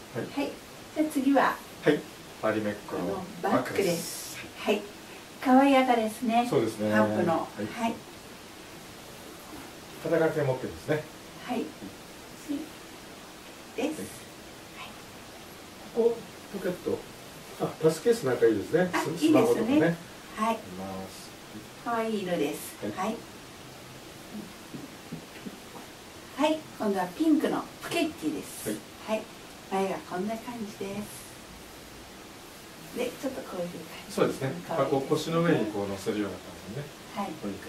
はい。じゃあ次は。 はい。マリメッコのバッグです。はい。可愛い赤ですね。 そうですね。 ハープの。はい。 肩掛け持ってですね。 はい。です。 ここポケット。パスケースなんかいいですね。スマホとかね。 はい。可愛い色です。はい。はい。今度はピンクのプケッティです。はい。前がこんな感じです。で、ちょっとこういう感じ。 そうですね。腰の上にこう乗せるような感じでね。はい。こういう感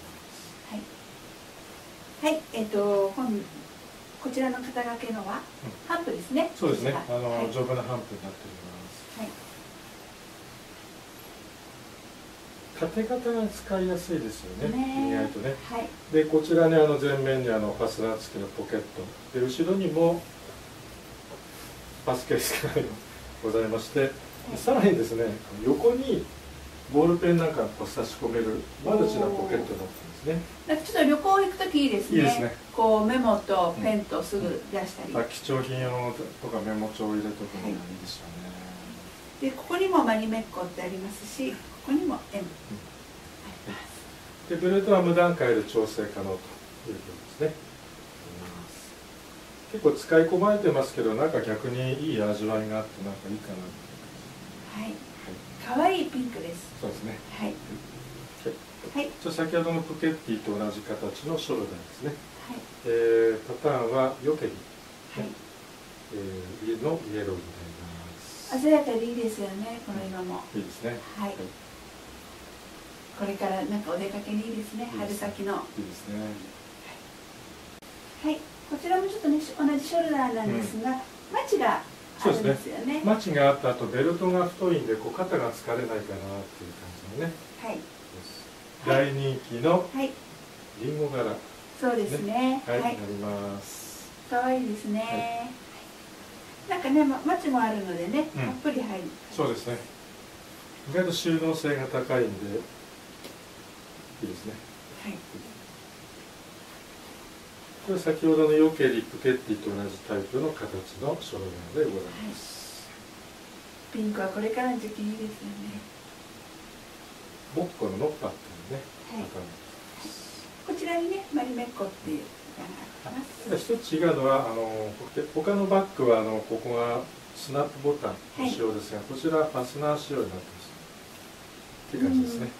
じ。はい。はい。こちらの肩掛けのはハンプですね。 そうですね。丈夫なハンプになっております。はい。縦型が使いやすいですよね。意外とね。はい。で、こちらに前面にファスナー付きのポケット。で、後ろにもパスケースがございまして、さらにですね、横にボールペンなんかこう差し込めるマルチなポケットになってますね。 なんかちょっと旅行行くときいいですね。いいですね。こうメモとペンとすぐ出したり。 貴重品用とかメモ帳を入れとくのがいいですよね。 で、ここにもマリメッコってありますし、ここにも M。 で、ベルトは無段階で調整可能ということですね。結構使い込まれてますけど、なんか逆にいい味わいがあってなんかいいかな。 はい。可愛いピンクです。 そうですね。 はい。 はい。先ほどのプケッティと同じ形のショルダーですね。はい。パターンはヨケリ。はい。のイエローになります。 鮮やかでいいですよね。この色も。 いいですね。 はい。これからなんかお出かけにいいですね。春先の。 いいですね。 はい。こちらもちょっとね同じショルダーなんですが、マチがあるんですよね。 マチがあった後ベルトが太いんでこう肩が疲れないかなっていう感じのね。はい。大人気のリンゴ柄。 そうですね。 はい。なります。 可愛いですね。なんかねマチもあるのでね、たっぷり入る。 そうですね。意外と収納性が高いんでいいですね。はい。これ先ほどのヨケリプケッティと同じタイプの形のショルダーでございます。 ピンクはこれからの時期いいですよね。 ボッコのノッパっていうね。 こちらにねマリメッコっていうのがあります。 ただ一つ違うのは他のバッグはここがスナップボタンの仕様ですが、こちらはファスナー仕様になってます。っていう感じですね。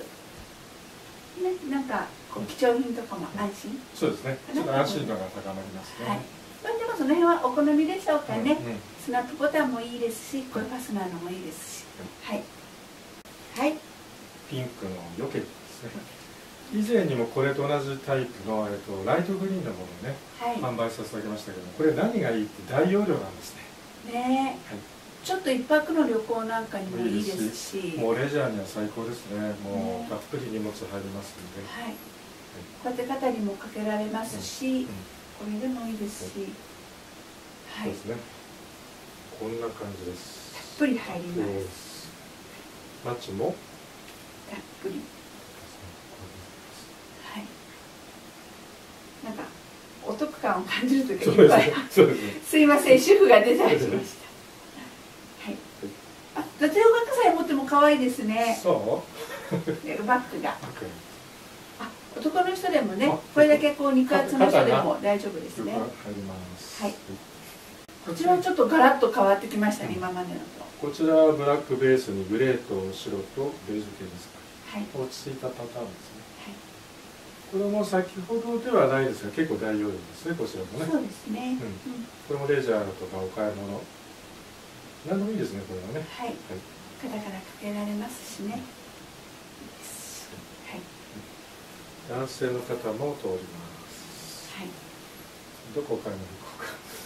なんか貴重品とかも安心。 そうですね。ちょっと安心度が高まりますね。 でもその辺はお好みでしょうかね。スナップボタンもいいですし、これファスナーのもいいですし。はい。はい。 ピンクのヨケリですね。以前にもこれと同じタイプのライトグリーンのものをね販売させてあげましたけど、これ何がいいって大容量なんですね。 ねえ。ちょっと一泊の旅行なんかにもいいですし、 もうレジャーには最高ですね。もうたっぷり荷物入りますので、 はい、こうやって肩にもかけられますし、これでもいいですし、 はい、そうですね。こんな感じです。 たっぷり入ります。 マッチもたっぷり。はい。なんかお得感を感じるというかいっぱい。すいません、主婦がデザインしました。座長学祭持っても可愛いですね。 そう。 バッグが。男の人でもね、これだけこう肉厚の人でも大丈夫ですね。はい。こちらはちょっとガラッと変わってきましたね、今までのと。 こちらはブラックベースにグレーと白とベージュ系ですか。はい。落ち着いたパターンですね。はい。これも先ほどではないですが、結構大容量ですね、こちらもね。そうですね。これもレジャーとかお買い物。何でもいいですね、これはね。はい。 肩からかけられますしね。はい。 男性の方も通ります。はい。どこから行こ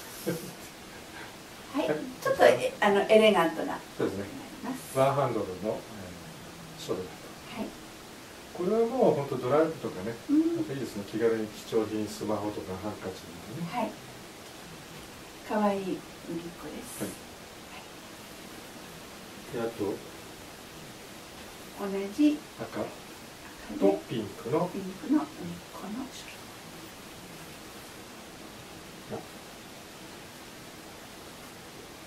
うか。はい。ちょっとエレガントな。 そうですね。ワンハンドルのショルダー。はい。これはもう本当ドライブとかね、なんかいいですね。気軽に貴重品、スマホとかハンカチとかね。はい。 可愛い海っ子です。はい。 であと同じ赤とピンクの海っ子のショルダー。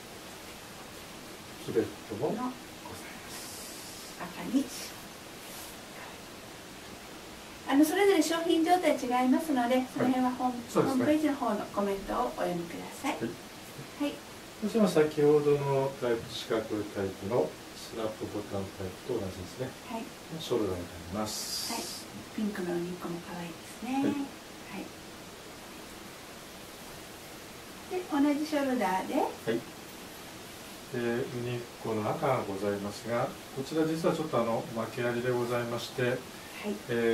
キベットもございます。 赤にそれぞれ商品状態違いますので、その辺はホームページの方のコメントをお読みください。はい。 そして先ほどのタイプ四角いタイプのスナップボタンタイプと同じですね。はい。ショルダーになります。はい。 ピンクのお肉も可愛いですね。はい。で、同じショルダーで。はい。 ウニッコの赤がございますが、こちら実はちょっと訳ありでございまして、はい、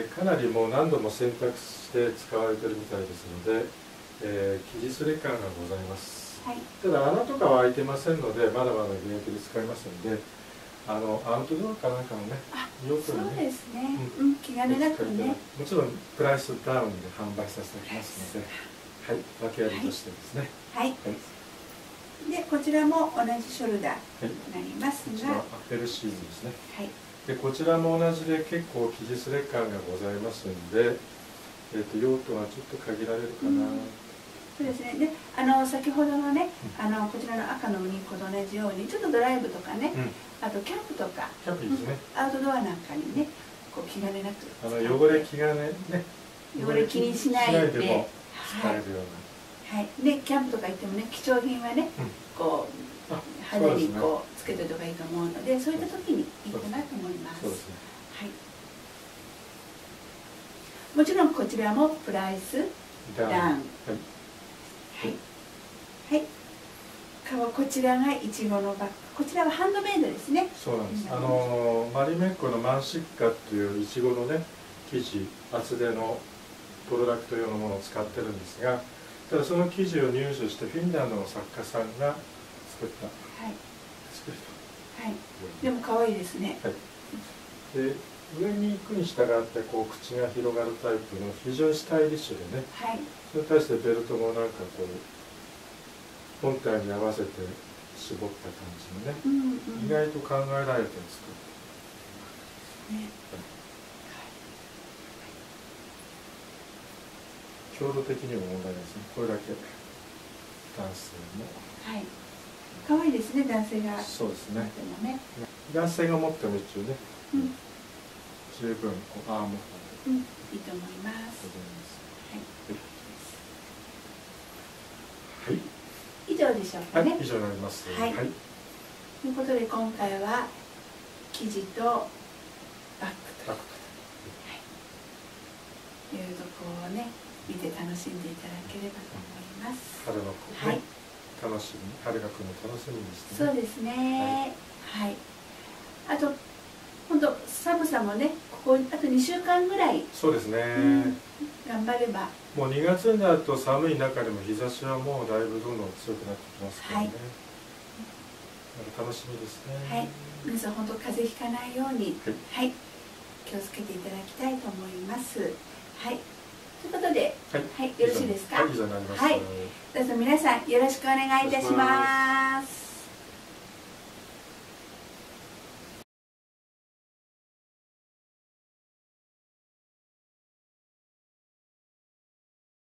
かなりもう何度も選択して使われているみたいですので、生地すれ感がございます。はい、ただ穴とかは開いてませんので、まだまだ現役で使えますので、アウトドアかなんかのね、 用途にね、そうですね、気兼ねなくね。 もちろんプライスダウンで販売させていただきますので、はい、訳ありとしてですね。はい。 で、こちらも同じショルダーになりますが、 アペルシーズですね。はい。で、こちらも同じで結構生地すれ感がございますので、用途はちょっと限られるかな。 そうですね。で、先ほどのね、こちらの赤のウニッコと同じように、ちょっとドライブとかね、あとキャンプとか、 キャンプいいですね。 アウトドアなんかにね、こう気兼ねなく。 汚れ気兼ねね。 汚れ気にしないで。 使えるような。 はい。で、キャンプとか行ってもね、貴重品はね、こう肌にこうつけておいた方がいいと思うので、そういった時にいいかなと思います。そうですね。はい。もちろんこちらもプライスダウン。はい。はい。こちらがイチゴのバッグ。こちらはハンドメイドですね。 そうなんです。マリメッコのマンシッカっていうイチゴのね生地厚手のプロダクト用のものを使ってるんですが。ただその生地を入手してフィンランドの作家さんが作った、はい、作ると、はい、 でも可愛いですね、はい、 で上に行くに従ってこう口が広がるタイプの非常にスタイリッシュでね、はい、それに対してベルトもなんかこう本体に合わせて絞った感じのね、意外と考えられて作ってね、強度的にも問題ですね。これだけ男性も。はい。 可愛いですね、男性が。 そうですね。男性が持っても一応ね。十分アーム。 いいと思います。はい。以上でしょうかね。 以上になります。 はい。ということで、今回は生地とバッグと。いうとこをね。見て楽しんでいただければと思います。 春の子ね、楽しみ、春が来るの楽しみにしてね。そうですね。はい。あと本当寒さもね、ここあと2週間ぐらい。 そうですね。 頑張れば。 もう2月になると寒い中でも日差しはもうだいぶどんどん強くなってきますからね。楽しみですね。はい。皆さん本当風邪ひかないように、はい、気をつけていただきたいと思います。はい。ということで、はい、よろしいですか。はい、どうぞ皆さんよろしくお願いいたします。